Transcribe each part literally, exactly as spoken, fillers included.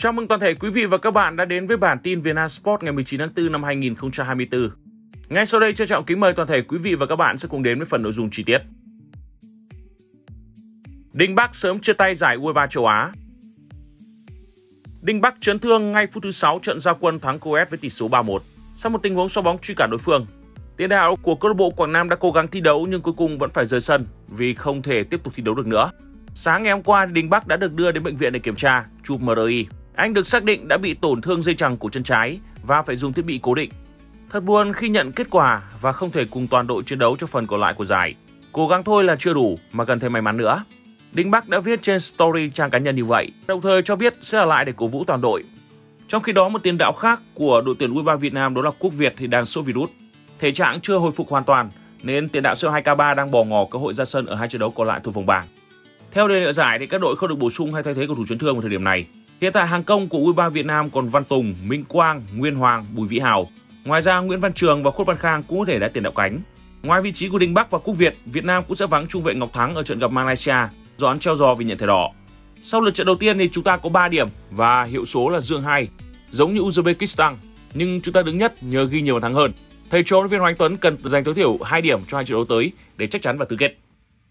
Chào mừng toàn thể quý vị và các bạn đã đến với bản tin Vietnam Sport ngày mười chín tháng tư năm hai nghìn không trăm hai mươi tư. Ngay sau đây, trân trọng kính mời toàn thể quý vị và các bạn sẽ cùng đến với phần nội dung chi tiết. Đinh Bắc sớm chia tay giải U hai mươi ba châu Á. Đinh Bắc chấn thương ngay phút thứ sáu trận ra quân thắng Coes với tỷ số ba một. Sau một tình huống xoa bóng truy cản đối phương, tiền đạo của câu lạc bộ Quảng Nam đã cố gắng thi đấu nhưng cuối cùng vẫn phải rời sân vì không thể tiếp tục thi đấu được nữa. Sáng ngày hôm qua, Đinh Bắc đã được đưa đến bệnh viện để kiểm tra, chụp em rờ i. Anh được xác định đã bị tổn thương dây chằng cổ chân trái và phải dùng thiết bị cố định. Thật buồn khi nhận kết quả và không thể cùng toàn đội chiến đấu cho phần còn lại của giải. Cố gắng thôi là chưa đủ mà cần thêm may mắn nữa. Đinh Bắc đã viết trên story trang cá nhân như vậy, đồng thời cho biết sẽ ở lại để cổ vũ toàn đội. Trong khi đó, một tiền đạo khác của đội tuyển U hai mươi ba Việt Nam đó là Quốc Việt thì đang sốt virus. Thể trạng chưa hồi phục hoàn toàn nên tiền đạo số hai K ba đang bỏ ngỏ cơ hội ra sân ở hai trận đấu còn lại thuộc vòng bảng. Theo đề lệ giải thì các đội không được bổ sung hay thay thế cầu thủ chấn thương vào thời điểm này. Hiện tại hàng công của U hai mươi ba Việt Nam còn Văn Tùng, Minh Quang, Nguyên Hoàng, Bùi Vĩ Hào. Ngoài ra Nguyễn Văn Trường và Khuất Văn Khang cũng có thể đá tiền đạo cánh. Ngoài vị trí của Đinh Bắc và Quốc Việt, Việt Nam cũng sẽ vắng trung vệ Ngọc Thắng ở trận gặp Malaysia do án treo giò vì nhận thẻ đỏ. Sau lượt trận đầu tiên thì chúng ta có ba điểm và hiệu số là dương hai, giống như Uzbekistan, nhưng chúng ta đứng nhất nhờ ghi nhiều bàn thắng hơn. Thầy trò huấn luyện viên Hoàng Anh Tuấn cần giành tối thiểu hai điểm cho hai trận đấu tới để chắc chắn vào tứ kết.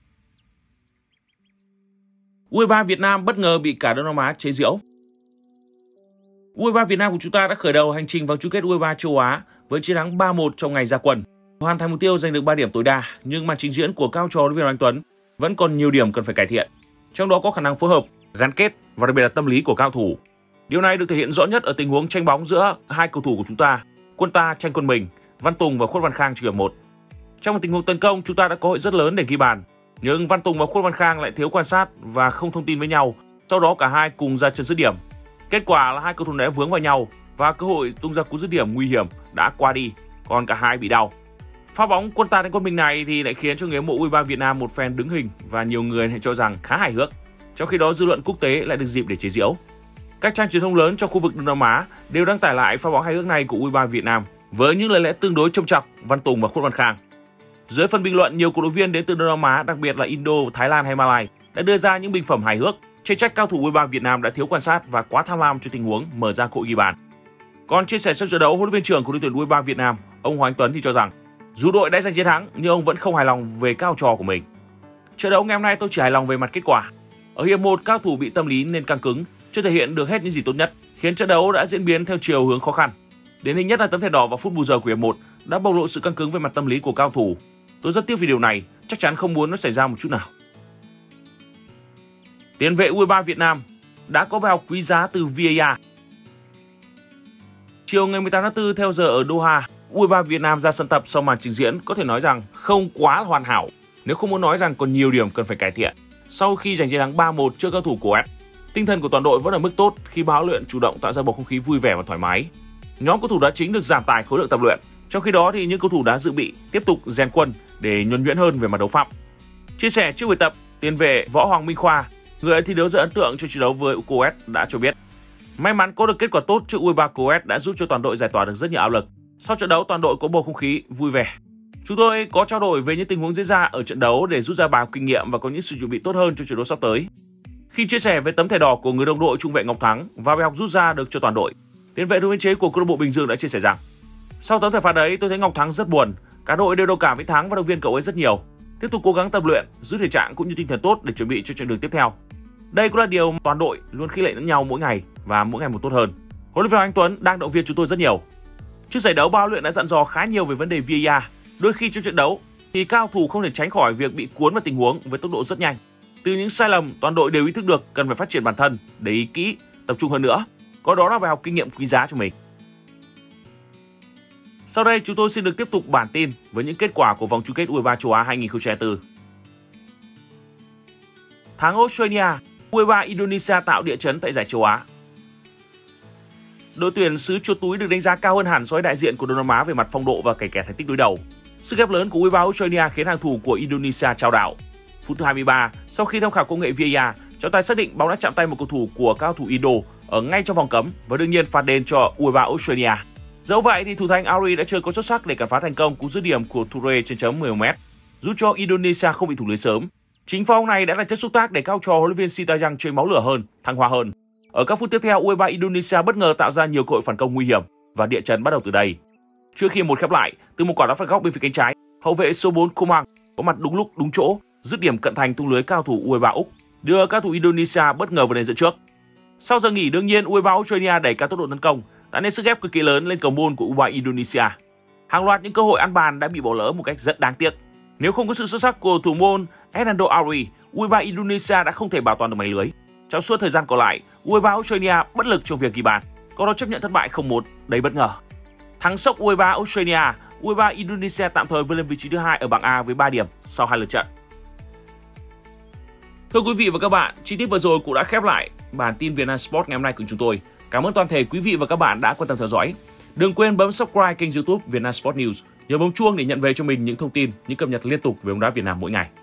U hai mươi ba Việt Nam bất ngờ bị cả Đông Nam Á chế giễu. U hai mươi ba Việt Nam của chúng ta đã khởi đầu hành trình vào chung kết U hai mươi ba châu Á với chiến thắng ba một trong ngày ra quân. Hoàn thành mục tiêu giành được ba điểm tối đa, nhưng màn trình diễn của cao trò huấn luyện viên Hoàng Anh Tuấn vẫn còn nhiều điểm cần phải cải thiện. Trong đó có khả năng phối hợp, gắn kết và đặc biệt là tâm lý của cao thủ. Điều này được thể hiện rõ nhất ở tình huống tranh bóng giữa hai cầu thủ của chúng ta, quân ta tranh quân mình, Văn Tùng và Khuất Văn Khang trong hiệp một. Trong một tình huống tấn công, chúng ta đã có hội rất lớn để ghi bàn, nhưng Văn Tùng và Khuất Văn Khang lại thiếu quan sát và không thông tin với nhau. Sau đó cả hai cùng ra chân dứt điểm. Kết quả là hai cầu thủ đã vướng vào nhau và cơ hội tung ra cú dứt điểm nguy hiểm đã qua đi, còn cả hai bị đau. Pha bóng quân ta đánh quân mình này thì lại khiến cho người hâm mộ U hai mươi ba Việt Nam một phen đứng hình và nhiều người lại cho rằng khá hài hước. Trong khi đó dư luận quốc tế lại được dịp để chế giễu. Các trang truyền thông lớn trong khu vực Đông Nam Á đều đăng tải lại pha bóng hài hước này của U hai mươi ba Việt Nam với những lời lẽ tương đối châm chọc Văn Tùng và Khuất Văn Khang. Dưới phần bình luận, nhiều cổ động viên đến từ Đông Nam Á, đặc biệt là Indo, Thái Lan hay Malai đã đưa ra những bình phẩm hài hước, chê trách cao thủ U hai mươi ba Việt Nam đã thiếu quan sát và quá tham lam cho tình huống mở ra cơ hội ghi bàn. Còn chia sẻ sau trận đấu, huấn luyện viên trưởng của đội tuyển U hai mươi ba Việt Nam, ông Hoàng Anh Tuấn thì cho rằng dù đội đã giành chiến thắng nhưng ông vẫn không hài lòng về cao trò của mình. Trận đấu ngày hôm nay tôi chỉ hài lòng về mặt kết quả. Ở hiệp một, cao thủ bị tâm lý nên căng cứng, chưa thể hiện được hết những gì tốt nhất, khiến trận đấu đã diễn biến theo chiều hướng khó khăn. Điển hình nhất là tấm thẻ đỏ vào phút bù giờ của hiệp một đã bộc lộ sự căng cứng về mặt tâm lý của cao thủ. Tôi rất tiếc vì điều này, chắc chắn không muốn nó xảy ra một chút nào. Tiền vệ U hai mươi ba Việt Nam đã có bài học quý giá từ vê a rờ. Chiều ngày mười tám tháng tư theo giờ ở Doha, U hai mươi ba Việt Nam ra sân tập sau màn trình diễn có thể nói rằng không quá hoàn hảo, nếu không muốn nói rằng còn nhiều điểm cần phải cải thiện. Sau khi giành chiến thắng ba một trước các thủ của Coes, tinh thần của toàn đội vẫn ở mức tốt khi báo luyện chủ động tạo ra bầu không khí vui vẻ và thoải mái. Nhóm cầu thủ đá chính được giảm tải khối lượng tập luyện, trong khi đó thì những cầu thủ đá dự bị tiếp tục rèn quân để nhuần nhuyễn hơn về mặt đấu pháp. Chia sẻ trước buổi tập, tiền vệ Võ Hoàng Minh Khoa, người đã thi đấu rất ấn tượng trong chiến đấu với Coes đã cho biết may mắn có được kết quả tốt trước U hai mươi ba Coes đã giúp cho toàn đội giải tỏa được rất nhiều áp lực. Sau trận đấu toàn đội có bầu không khí vui vẻ. Chúng tôi có trao đổi về những tình huống diễn ra ở trận đấu để rút ra bài học kinh nghiệm và có những sự chuẩn bị tốt hơn cho trận đấu sắp tới. Khi chia sẻ về tấm thẻ đỏ của người đồng đội trung vệ Ngọc Thắng và bài học rút ra được cho toàn đội, tiền vệ thủ biên chế của câu lạc bộ Bình Dương đã chia sẻ rằng sau tấm thẻ phạt đấy tôi thấy Ngọc Thắng rất buồn, cả đội đều đồng cảm với Thắng và động viên cậu ấy rất nhiều. Tiếp tục cố gắng tập luyện, giữ thể trạng cũng như tinh thần tốt để chuẩn bị cho trận đường tiếp theo. Đây cũng là điều toàn đội luôn khích lệ lẫn nhau mỗi ngày và mỗi ngày một tốt hơn. Huấn luyện viên Anh Tuấn đang động viên chúng tôi rất nhiều. Trước giải đấu, ban luyện đã dặn dò khá nhiều về vấn đề vê a rờ. Đôi khi trong trận đấu thì cao thủ không thể tránh khỏi việc bị cuốn vào tình huống với tốc độ rất nhanh. Từ những sai lầm, toàn đội đều ý thức được cần phải phát triển bản thân, để ý kỹ, tập trung hơn nữa. Có đó là bài học kinh nghiệm quý giá cho mình. Sau đây chúng tôi xin được tiếp tục bản tin với những kết quả của vòng chung kết U hai mươi ba châu Á hai nghìn không trăm hai mươi tư. Thắng Australia, U hai mươi ba Indonesia tạo địa chấn tại giải châu Á. Đội tuyển xứ chuột túi được đánh giá cao hơn hẳn so với đại diện của Đông Nam Á về mặt phong độ và kể cả thành tích đối đầu. Sức ép lớn của U hai mươi ba Australia khiến hàng thủ của Indonesia chao đảo. Phút thứ hai mươi ba, sau khi tham khảo công nghệ vê a rờ, trọng tài xác định bóng đã chạm tay một cầu thủ của cao thủ Indo ở ngay trong vòng cấm và đương nhiên phạt đền cho U hai mươi ba Australia. Dẫu vậy thì thủ thành Auri đã chơi có xuất sắc để cản phá thành công cú dứt điểm của Toure trên chấm mười mét, giúp cho Indonesia không bị thủng lưới sớm. Chính pha bóng này đã là chất xúc tác để cao trò huấn luyện viên Sintayong chơi máu lửa hơn, thăng hoa hơn. Ở các phút tiếp theo, u hai ba Indonesia bất ngờ tạo ra nhiều cơ hội phản công nguy hiểm và địa chấn bắt đầu từ đây. Trước khi một khép lại, từ một quả đá phạt góc bên phía cánh trái, hậu vệ số bốn Komang có mặt đúng lúc đúng chỗ, dứt điểm cận thành tung lưới cao thủ u hai ba Úc, đưa các thủ Indonesia bất ngờ vượt lên dẫn trước. Sau giờ nghỉ, đương nhiên u hai ba Australia đẩy cao tốc độ tấn công, tạo nên sức ép cực kỳ lớn lên cầu môn của u hai ba Indonesia. Hàng loạt những cơ hội ăn bàn đã bị bỏ lỡ một cách rất đáng tiếc. Nếu không có sự xuất sắc của thủ môn Hernando Ari, u hai ba Indonesia đã không thể bảo toàn được mảnh lưới. Trong suốt thời gian còn lại, u hai ba Australia bất lực trong việc ghi bàn, có đó chấp nhận thất bại không một đầy bất ngờ. Thắng sốc u hai ba Australia, u hai ba Indonesia tạm thời vươn lên vị trí thứ hai ở bảng A với ba điểm sau hai lượt trận. Thưa quý vị và các bạn, chi tiết vừa rồi cũng đã khép lại bản tin Vietnam Sport ngày hôm nay của chúng tôi. Cảm ơn toàn thể quý vị và các bạn đã quan tâm theo dõi. Đừng quên bấm subscribe kênh YouTube Vietnam Sport News, nhớ bấm chuông để nhận về cho mình những thông tin, những cập nhật liên tục về bóng đá Việt Nam mỗi ngày.